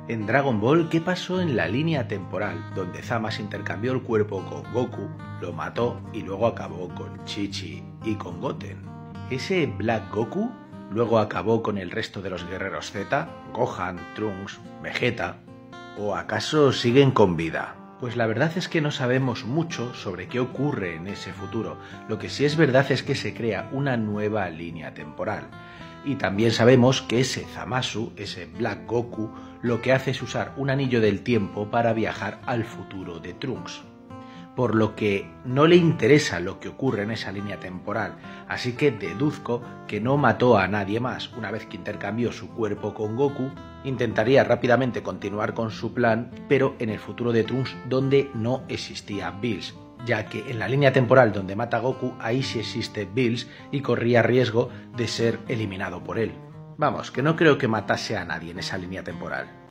En Dragon Ball, ¿qué pasó en la línea temporal, donde Zamasu intercambió el cuerpo con Goku, lo mató y luego acabó con Chi-Chi y con Goten? ¿Ese Black Goku luego acabó con el resto de los guerreros Z, Gohan, Trunks, Vegeta? ¿O acaso siguen con vida? Pues la verdad es que no sabemos mucho sobre qué ocurre en ese futuro. Lo que sí es verdad es que se crea una nueva línea temporal. Y también sabemos que ese Zamasu, ese Black Goku, lo que hace es usar un anillo del tiempo para viajar al futuro de Trunks. Por lo que no le interesa lo que ocurre en esa línea temporal, así que deduzco que no mató a nadie más. Una vez que intercambió su cuerpo con Goku, intentaría rápidamente continuar con su plan, pero en el futuro de Trunks, donde no existía Bills, ya que en la línea temporal donde mata a Goku, ahí sí existe Bills y corría riesgo de ser eliminado por él. Vamos, que no creo que matase a nadie en esa línea temporal.